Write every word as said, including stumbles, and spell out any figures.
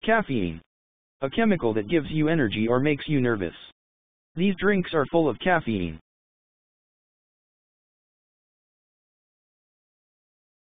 Caffeine. A chemical that gives you energy or makes you nervous. These drinks are full of caffeine.